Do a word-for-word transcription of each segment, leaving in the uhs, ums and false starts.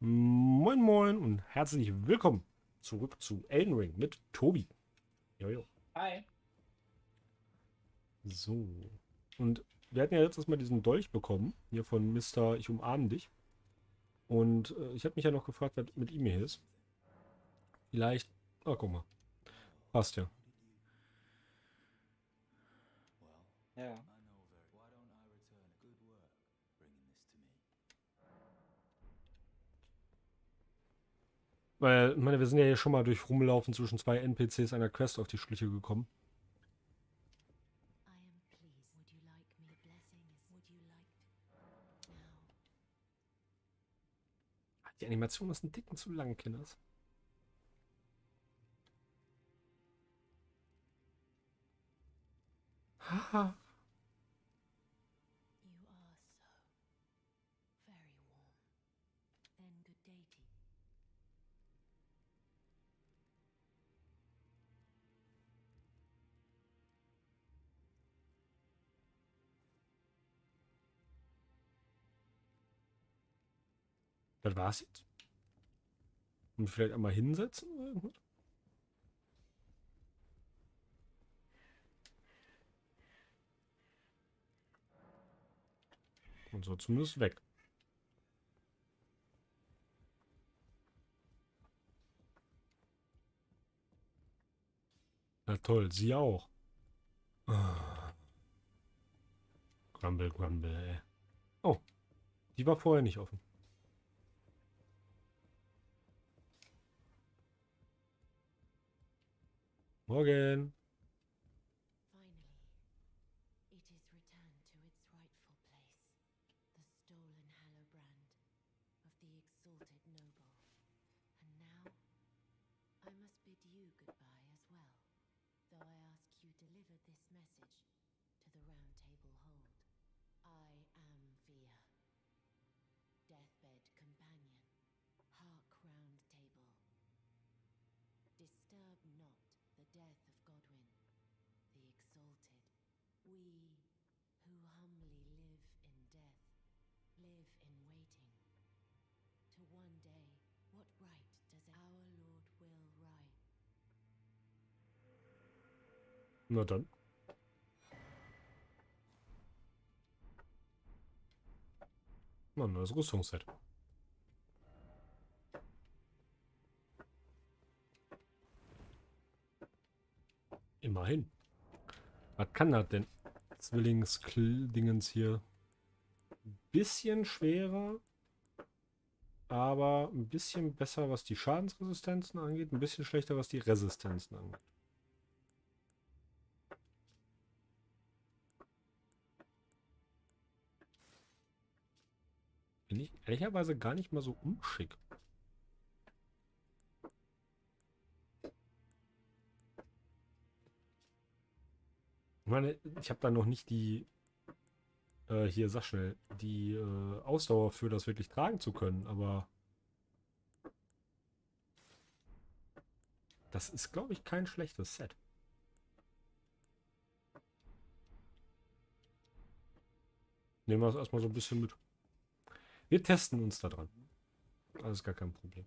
Moin Moin und herzlich willkommen zurück zu Elden Ring mit Tobi. Jojo. Hi. So. Und wir hatten ja letztes Mal diesen Dolch bekommen, hier von Mister Ich umarme dich. Und äh, ich habe mich ja noch gefragt, was mit ihm hier ist. Vielleicht. Ah, guck mal. Passt ja. Ja. Weil, ich meine, wir sind ja hier schon mal durch Rumlaufen zwischen zwei N P Cs einer Quest auf die Schliche gekommen. Die Animation ist ein Ticken zu lang, Kinders. Haha. Das war's jetzt. Und vielleicht einmal hinsetzen oder irgendwas? Und so zumindest weg. Na toll, sie auch. Ah, Grumble, Grumble, ey. Oh, die war vorher nicht offen. Morgen. Na dann. Na, ein neues Rüstungsset. Immerhin. Was kann das denn? Zwillings-Dingens hier. Bisschen schwerer. Aber ein bisschen besser, was die Schadensresistenzen angeht. Ein bisschen schlechter, was die Resistenzen angeht. Finde ich ehrlicherweise gar nicht mal so unschick. Ich meine, ich habe da noch nicht die, äh, hier, sag schnell, die äh, Ausdauer für das wirklich tragen zu können, aber das ist, glaube ich, kein schlechtes Set. Nehmen wir es erstmal so ein bisschen mit. Wir testen uns da dran. Alles gar kein Problem.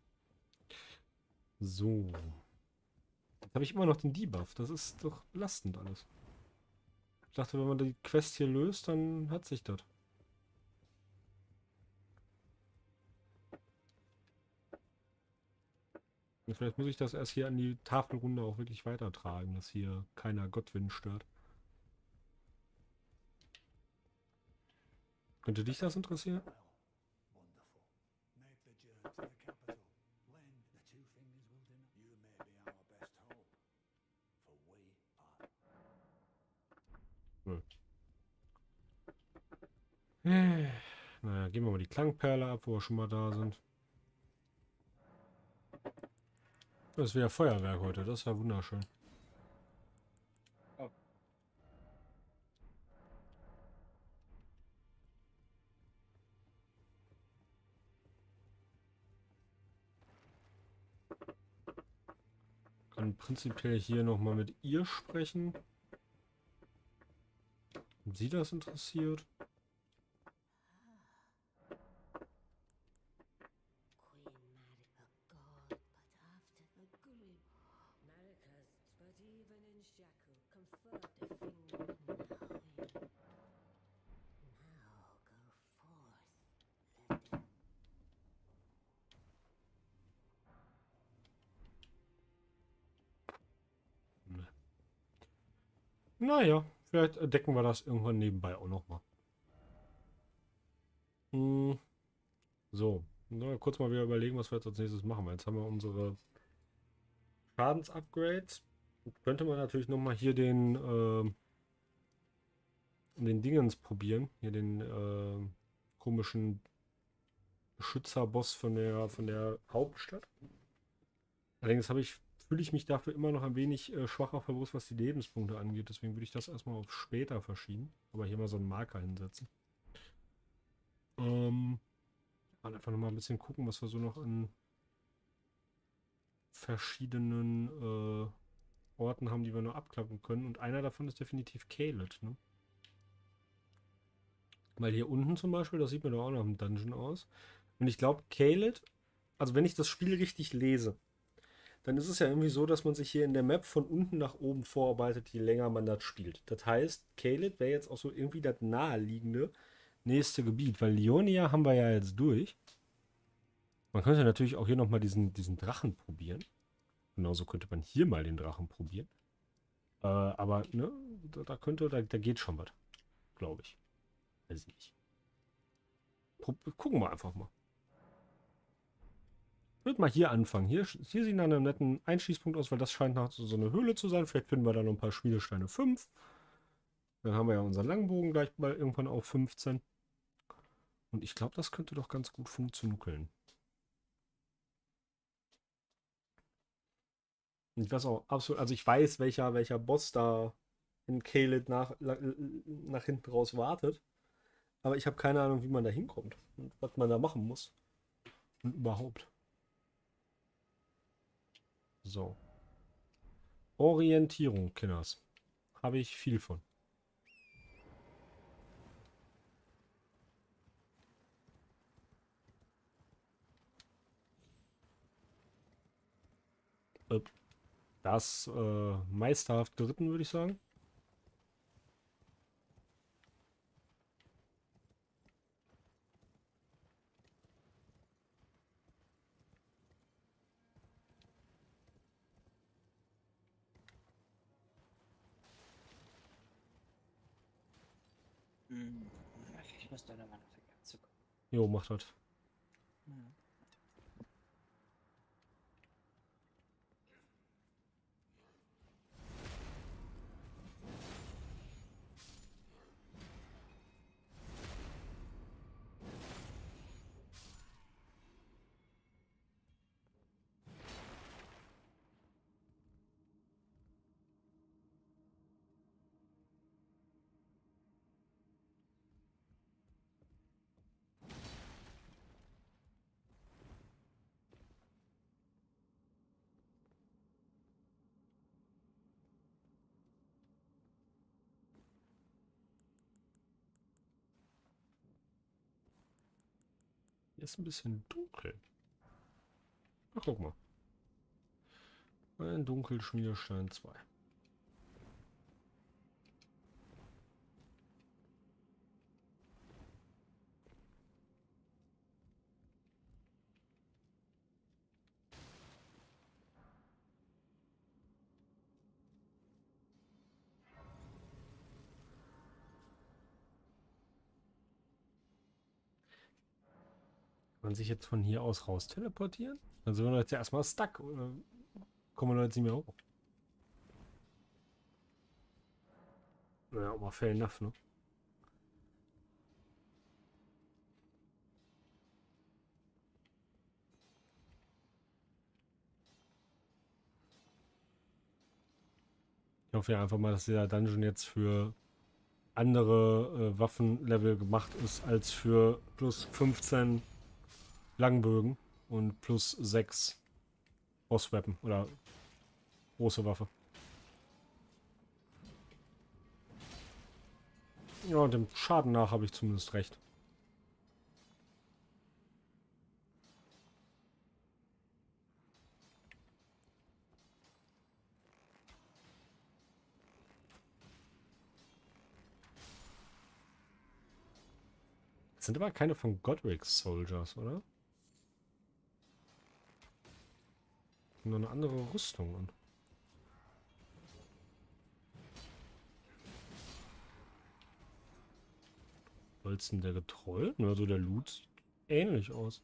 So. Jetzt habe ich immer noch den Debuff. Das ist doch belastend alles. Ich dachte, wenn man die Quest hier löst, dann hat sich das. Und vielleicht muss ich das erst hier an die Tafelrunde auch wirklich weitertragen, dass hier keiner Godwin stört. Könnte dich das interessieren? Hm. Äh, Naja, gehen wir mal die Klangperle ab, wo wir schon mal da sind. Das ist wieder Feuerwerk heute, das ist ja wunderschön. Oh, Kann prinzipiell hier nochmal mit ihr sprechen. Ob sie das interessiert? Naja, vielleicht entdecken wir das irgendwann nebenbei auch nochmal. Hm, so, na, kurz mal wieder überlegen, was wir jetzt als nächstes machen. Weil jetzt haben wir unsere Schadensupgrades. Könnte man natürlich nochmal hier den, äh, den Dingens probieren. Hier den äh, komischen Beschützerboss von der, von der Hauptstadt. Allerdings habe ich, fühle ich mich dafür immer noch ein wenig äh, schwacher verwusst, was die Lebenspunkte angeht. Deswegen würde ich das erstmal auf später verschieben. Aber hier mal so einen Marker hinsetzen. Ähm, und einfach nochmal ein bisschen gucken, was wir so noch in verschiedenen äh, Orten haben, die wir noch abklappen können. Und einer davon ist definitiv Caelid, ne? Weil hier unten zum Beispiel, das sieht mir doch auch nach einem Dungeon aus. Und ich glaube, Caelid, also wenn ich das Spiel richtig lese, dann ist es ja irgendwie so, dass man sich hier in der Map von unten nach oben vorarbeitet, je länger man das spielt. Das heißt, Caelid wäre jetzt auch so irgendwie das naheliegende nächste Gebiet, weil Lionia haben wir ja jetzt durch. Man könnte natürlich auch hier nochmal diesen, diesen Drachen probieren. Genauso könnte man hier mal den Drachen probieren. Äh, aber, ne, da, da könnte, da, da geht schon was. Glaube ich. Weiß ich nicht. Pro gucken wir einfach mal. Ich würde mal hier anfangen. Hier, hier sieht nach einem netten Einschießpunkt aus, weil das scheint nach so, so eine Höhle zu sein. Vielleicht finden wir da noch ein paar Schmiedesteine fünf. Dann haben wir ja unseren Langbogen gleich mal irgendwann auf fünfzehn. Und ich glaube, das könnte doch ganz gut funktionieren. Ich weiß auch absolut, also ich weiß, welcher, welcher Boss da in Caelid nach, nach hinten raus wartet. Aber ich habe keine Ahnung, wie man da hinkommt und was man da machen muss. Und überhaupt. So. Orientierung, Kinders. Habe ich viel von. Äh, Das äh, meisterhaft geritten, würde ich sagen. Hm. Ich muss da nochmal nach der Katze kommen. Jo, macht das. Ja. Hier ist ein bisschen dunkel. Ach, guck mal. Ein Dunkelschmiedestein zwei. Kann man sich jetzt von hier aus raus teleportieren? Dann sind wir jetzt ja erstmal stuck. Oder kommen wir jetzt nicht mehr hoch? Naja, auch mal fair enough, ne? Ich hoffe ja einfach mal, dass der Dungeon jetzt für andere äh, Waffenlevel gemacht ist als für plus fünfzehn Langbögen und plus sechs Bossweapon oder große Waffe. Ja, dem Schaden nach habe ich zumindest recht. Das sind aber keine von Godric's Soldiers, oder? Nur eine andere Rüstung an. Soll's denn der getrollt? Also der Loot sieht ähnlich aus.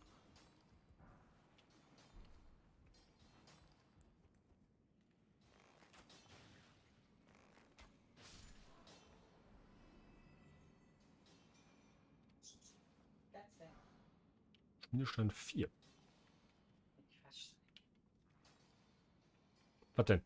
Schmiedestand vier. Was denn?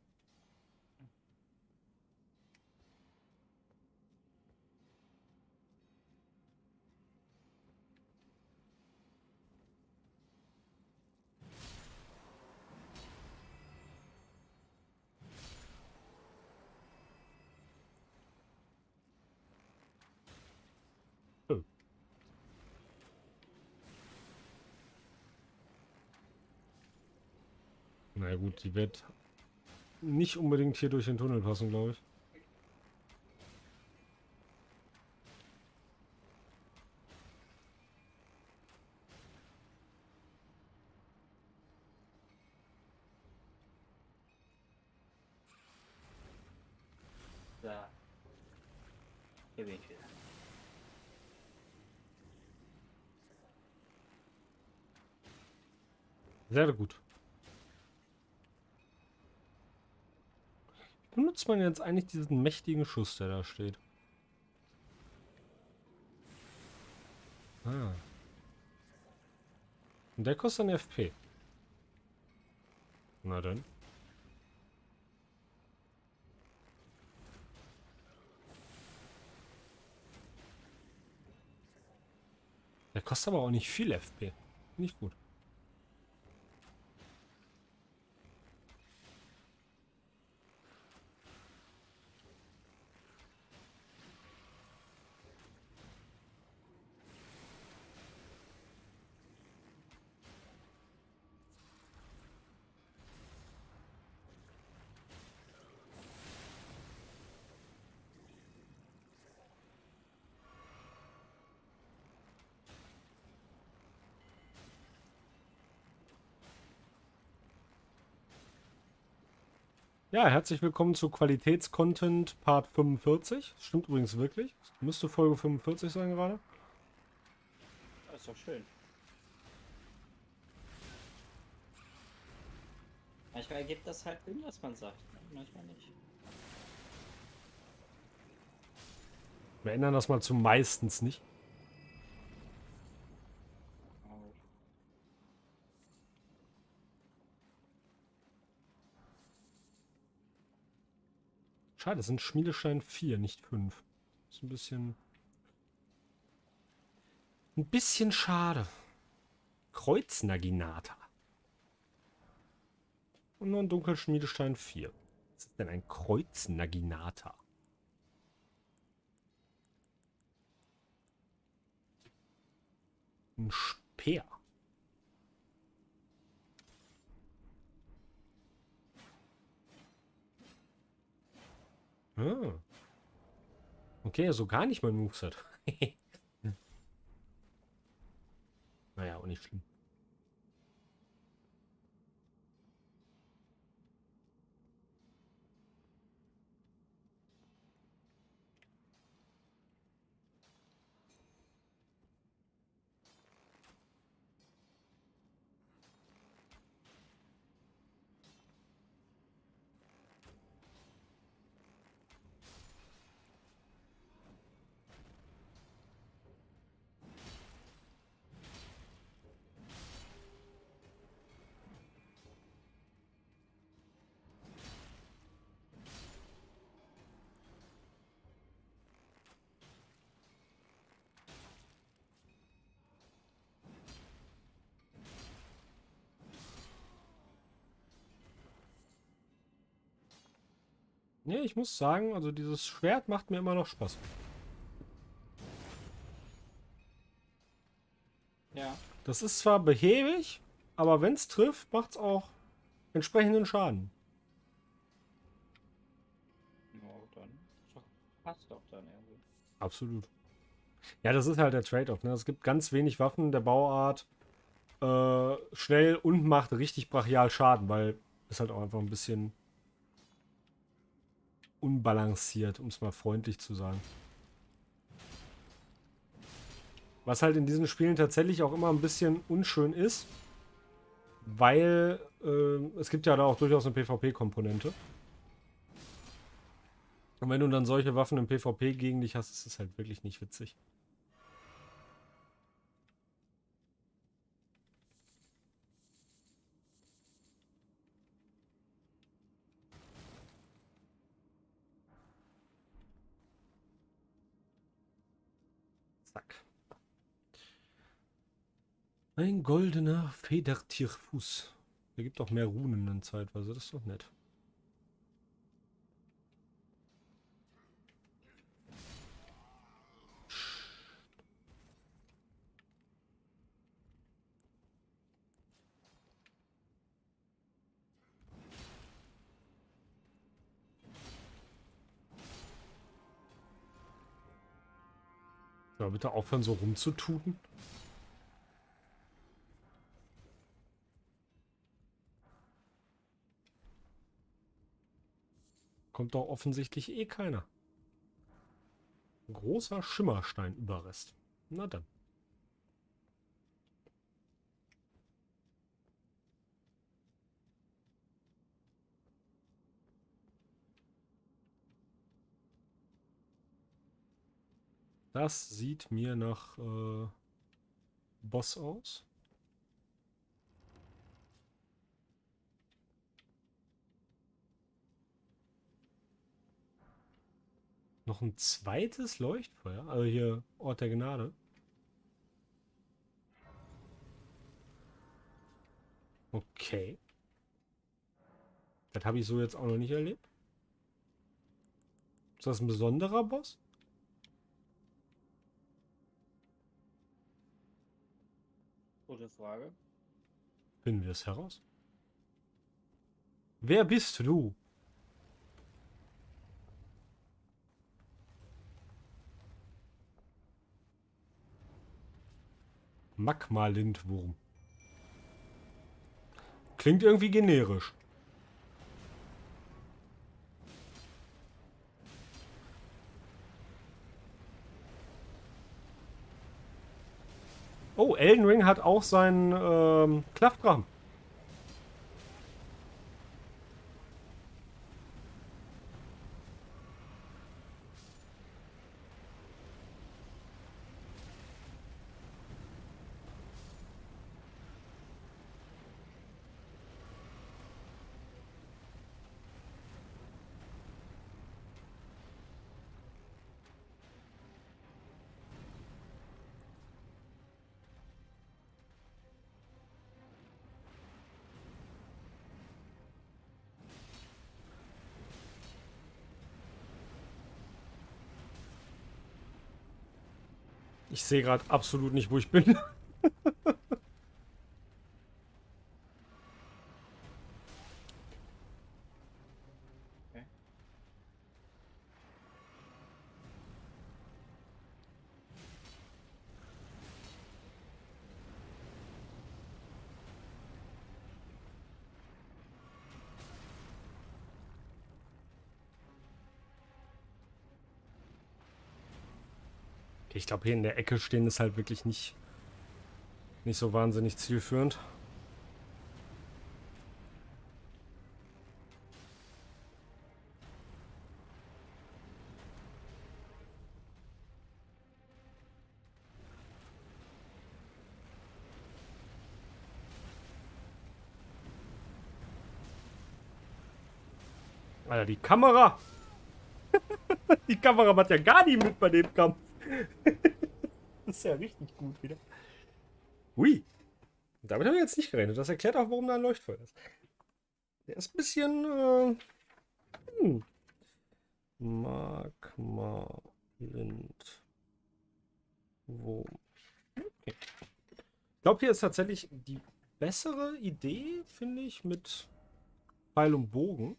Oh. Na ja, gut, die wird nicht unbedingt hier durch den Tunnel passen, glaube ich. Da. Hier bin ich wieder. Sehr gut. Wie benutzt man jetzt eigentlich diesen mächtigen Schuss, der da steht? Ah. Und der kostet ein F P. Na dann. Der kostet aber auch nicht viel F P. Nicht gut. Ja, herzlich willkommen zu Qualitätscontent Part fünfundvierzig. Das stimmt übrigens wirklich. Das müsste Folge fünfundvierzig sein gerade. Das ist doch schön. Manchmal ergibt das halt Sinn, was man sagt. Ne? Manchmal nicht. Wir ändern das mal zu meistens nicht. Oh. Schade, das sind Schmiedestein vier, nicht fünf. Ist ein bisschen... Ein bisschen schade. Kreuznaginata. Und nur ein Dunkelschmiedestein vier. Was ist denn ein Kreuznaginata? Ein Speer. Ah. Okay, so gar nicht mein Moveset. Naja, auch nicht schlimm. Nee, ich muss sagen, also dieses Schwert macht mir immer noch Spaß. Ja. Das ist zwar behäbig, aber wenn es trifft, macht es auch entsprechenden Schaden. No, dann ist doch, passt doch dann irgendwie. Absolut. Ja, das ist halt der Trade-off. Ne? Es gibt ganz wenig Waffen der Bauart äh, schnell und macht richtig brachial Schaden, weil es halt auch einfach ein bisschen unbalanciert, um es mal freundlich zu sagen. Was halt in diesen Spielen tatsächlich auch immer ein bisschen unschön ist, weil äh, es gibt ja da auch durchaus eine PvP-Komponente. Und wenn du dann solche Waffen im PvP gegen dich hast, ist es halt wirklich nicht witzig. Zack. Ein goldener Federtierfuß. Der gibt auch mehr Runen in Zeitweise, das ist doch nett. Ja, bitte aufhören, so rumzututen. Kommt doch offensichtlich eh keiner. Großer Schimmersteinüberrest. Na dann. Das sieht mir nach äh, Boss aus. Noch ein zweites Leuchtfeuer. Also hier Ort der Gnade. Okay. Das habe ich so jetzt auch noch nicht erlebt. Ist das ein besonderer Boss? Gute Frage. Finden wir es heraus. Wer bist du? Magma-Lindwurm. Klingt irgendwie generisch. Oh, Elden Ring hat auch seinen ähm, Klaffdrachen. Ich sehe gerade absolut nicht, wo ich bin. Okay. Ich glaube, hier in der Ecke stehen ist halt wirklich nicht, nicht so wahnsinnig zielführend. Alter, die Kamera! Die Kamera macht ja gar nicht mit bei dem Kampf. Das ist ja richtig gut wieder. Ui. Damit habe ich jetzt nicht gerechnet. Das erklärt auch, warum da ein Leuchtfeuer ist. Der ist ein bisschen. Äh, hm. Magma Lind. Wo? Okay. Ich glaube, hier ist tatsächlich die bessere Idee, finde ich, mit Pfeil und Bogen.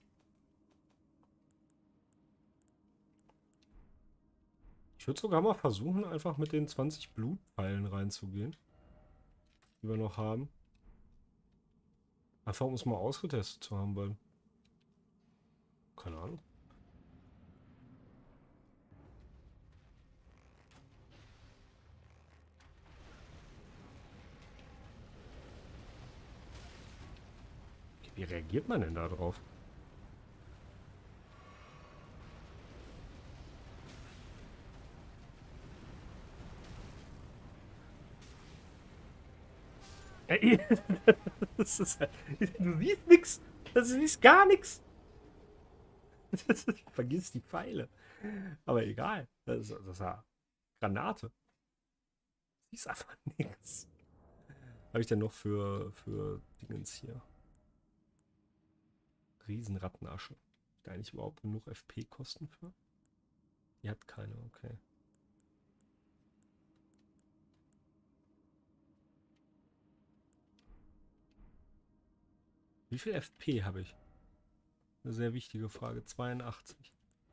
Ich würde sogar mal versuchen, einfach mit den zwanzig Blutpfeilen reinzugehen, die wir noch haben. Einfach um es mal ausgetestet zu haben, weil. Keine Ahnung. Wie reagiert man denn da drauf? Ey, das ist halt, du siehst nix. Das ist gar nichts. Vergiss die Pfeile. Aber egal. Das ist, das ist ja Granate. Siehst einfach nichts. Was habe ich denn noch für, für Dingens hier? Riesenrattenasche. Da eigentlich überhaupt genug F P-Kosten für? Die hat keine, okay. Wie viel F P habe ich? Eine sehr wichtige Frage. zweiundachtzig.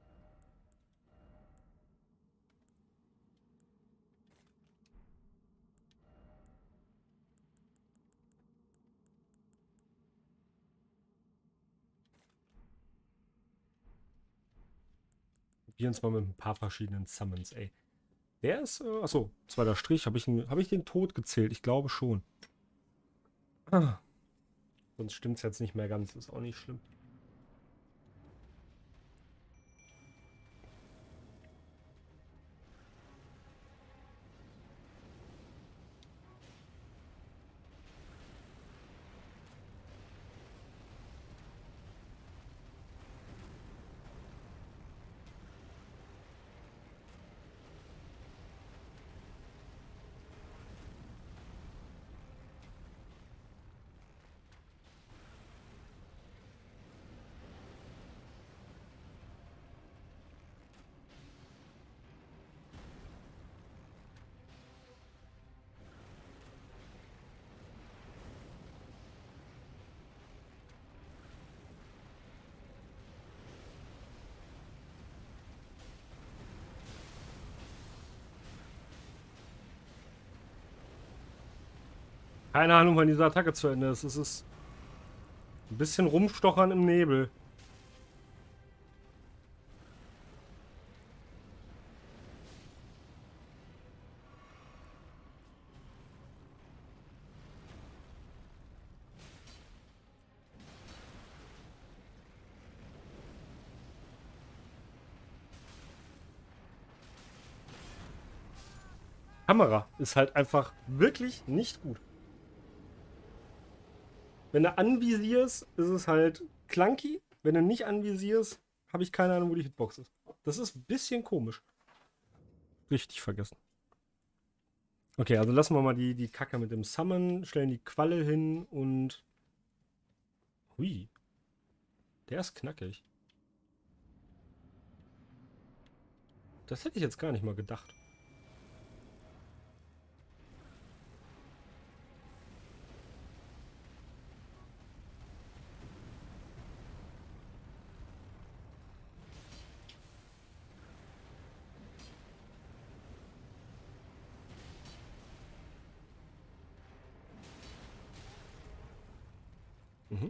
Probieren uns mal mit ein paar verschiedenen Summons, ey. Der ist, äh, achso, zweiter Strich. Habe ich, hab ich den Tod gezählt? Ich glaube schon. Ah. Sonst stimmt es jetzt nicht mehr ganz. Ist auch nicht schlimm. Keine Ahnung, wann diese Attacke zu Ende ist. Es ist ein bisschen rumstochern im Nebel. Kamera ist halt einfach wirklich nicht gut. Wenn du anvisierst, ist es halt clunky. Wenn du nicht anvisierst, habe ich keine Ahnung, wo die Hitbox ist. Das ist ein bisschen komisch. Richtig vergessen. Okay, also lassen wir mal die, die Kacke mit dem Summon, stellen die Qualle hin und... Hui. Der ist knackig. Das hätte ich jetzt gar nicht mal gedacht. Mhm.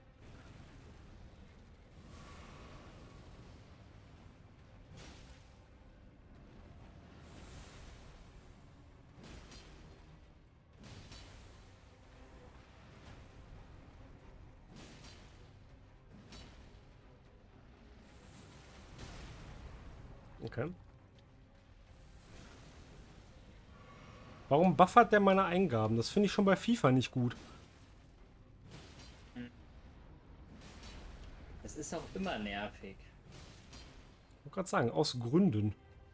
Okay. Warum buffert der meine Eingaben? Das finde ich schon bei FIFA nicht gut. Das ist auch immer nervig. Ich wollte gerade sagen, aus Gründen.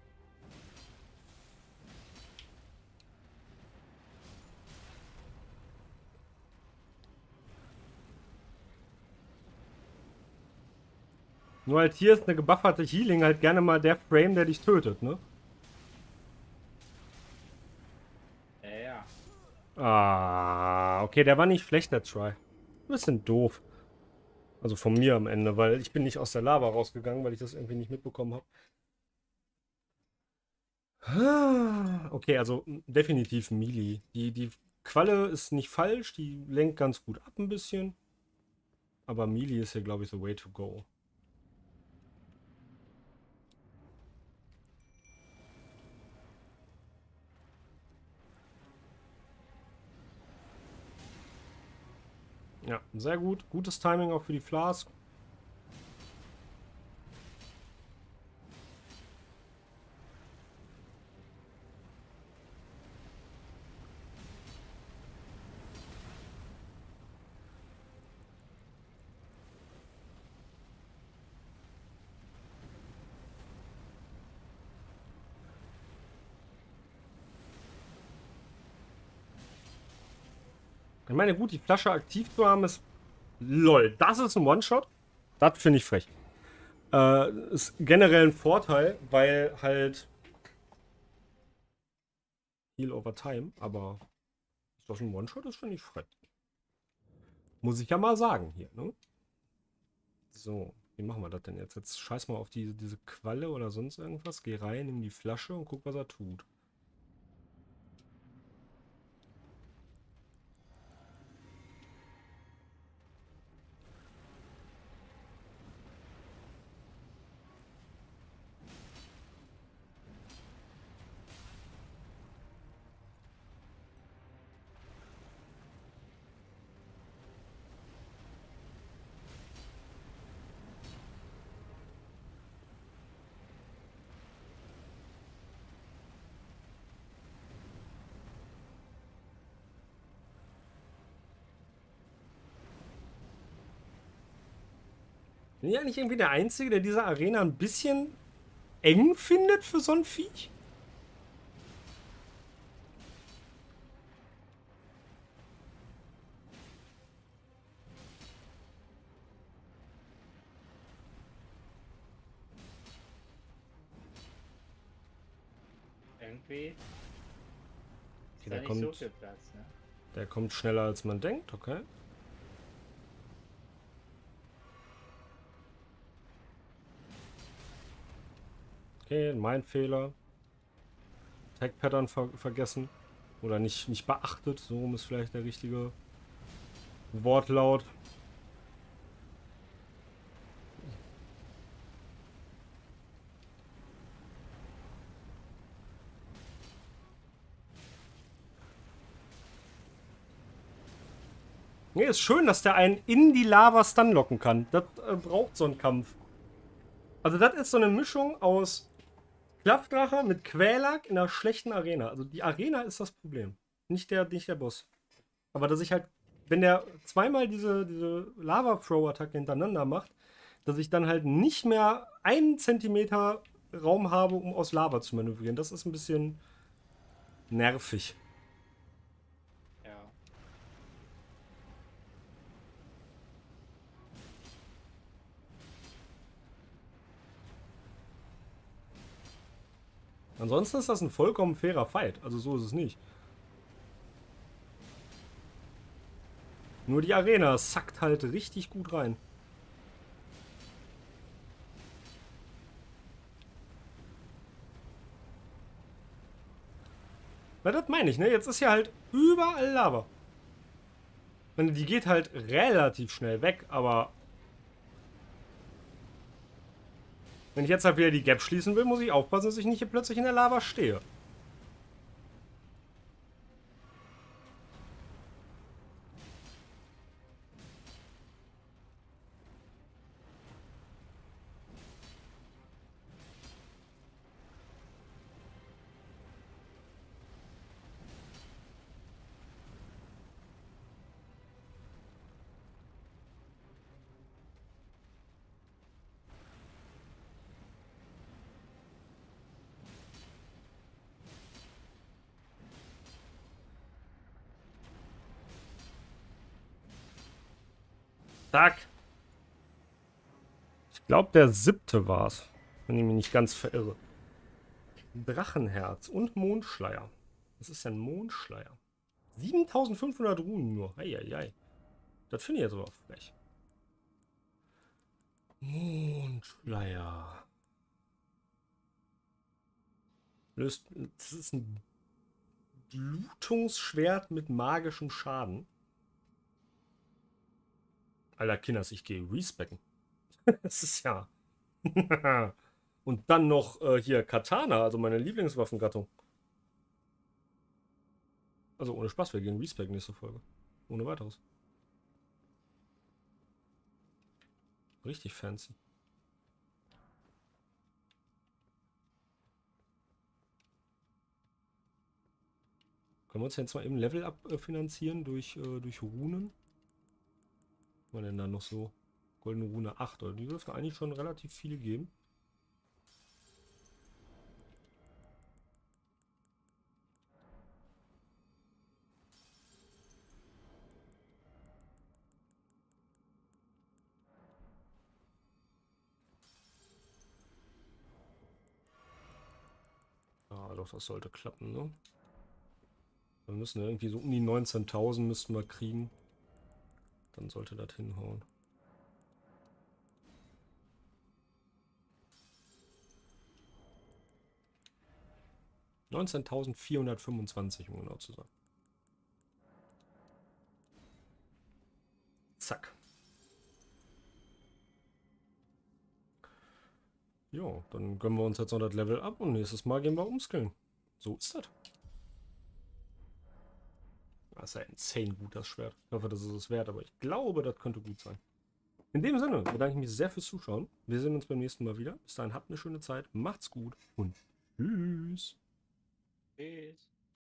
Nur halt hier ist eine gebufferte Healing halt gerne mal der Frame, der dich tötet, ne? Ja, ja. Ah, okay, der war nicht schlecht, der Try. Ein bisschen doof. Also von mir am Ende, weil ich bin nicht aus der Lava rausgegangen, weil ich das irgendwie nicht mitbekommen habe. Okay, also definitiv Melee. Die, die Qualle ist nicht falsch, die lenkt ganz gut ab ein bisschen. Aber Melee ist hier, glaube ich, the way to go. Ja, sehr gut. Gutes Timing auch für die Flask. Ich meine, gut, die Flasche aktiv zu haben ist... Lol, das ist ein One-Shot? Das finde ich frech. Äh, ist generell ein Vorteil, weil halt... Heal over time, aber... Ist das ein One-Shot? Das finde ich frech. Muss ich ja mal sagen hier, ne? So, wie machen wir das denn jetzt? Jetzt scheiß mal auf die, diese Qualle oder sonst irgendwas. Geh rein, nimm die Flasche und guck, was er tut. Bin ich eigentlich irgendwie der Einzige, der diese Arena ein bisschen eng findet für so ein Viech? Irgendwie ist Okay, da der nicht kommt, so viel Platz, ne? der kommt schneller als man denkt, okay. Okay, mein Fehler. Tag Pattern ver vergessen. Oder nicht, nicht beachtet, so rum ist vielleicht der richtige Wortlaut. Nee, ist schön, dass der einen in die Lava stunlocken kann. Das äh, braucht so einen Kampf. Also das ist so eine Mischung aus Klappdrache mit Quälack in einer schlechten Arena. Also die Arena ist das Problem. Nicht der, nicht der Boss. Aber dass ich halt, wenn der zweimal diese, diese Lava-Throw-Attacke hintereinander macht, dass ich dann halt nicht mehr einen Zentimeter Raum habe, um aus Lava zu manövrieren. Das ist ein bisschen nervig. Ja. Ansonsten ist das ein vollkommen fairer Fight. Also so ist es nicht. Nur die Arena sackt halt richtig gut rein. Na, das meine ich, ne? Jetzt ist ja halt überall Lava. Und die geht halt relativ schnell weg, aber... Wenn ich jetzt halt wieder die Gap schließen will, muss ich aufpassen, dass ich nicht hier plötzlich in der Lava stehe. Zack. Ich glaube, der siebte war's. Wenn ich mich nicht ganz verirre. Drachenherz und Mondschleier. Was ist denn Mondschleier? siebentausendfünfhundert Runen nur. Eieiei. Das finde ich jetzt aber frech. Mondschleier. Löst. Das ist ein Blutungsschwert mit magischem Schaden. Alter Kinders, ich gehe respecken. Das ist ja. Und dann noch äh, hier Katana, also meine Lieblingswaffengattung. Also ohne Spaß, wir gehen respecken nächste Folge. Ohne weiteres. Richtig fancy. Können wir uns jetzt mal eben Level up äh, finanzieren durch, äh, durch Runen? Was haben wir denn da noch so? Goldene Rune acht, oder? Die dürfte eigentlich schon relativ viel geben. Ah, doch, das sollte klappen, ne? Wir müssen irgendwie so um die neunzehntausend müssten wir kriegen. Dann sollte das hinhauen. neunzehntausendvierhundertfünfundzwanzig, um genau zu sein. Zack. Jo, dann gönnen wir uns jetzt noch das Level ab und nächstes Mal gehen wir umskillen. So ist das. Das ist ja insane gut, das Schwert. Ich hoffe, das ist es wert, aber ich glaube, das könnte gut sein. In dem Sinne bedanke ich mich sehr fürs Zuschauen. Wir sehen uns beim nächsten Mal wieder. Bis dahin, habt eine schöne Zeit, macht's gut und tschüss. Tschüss.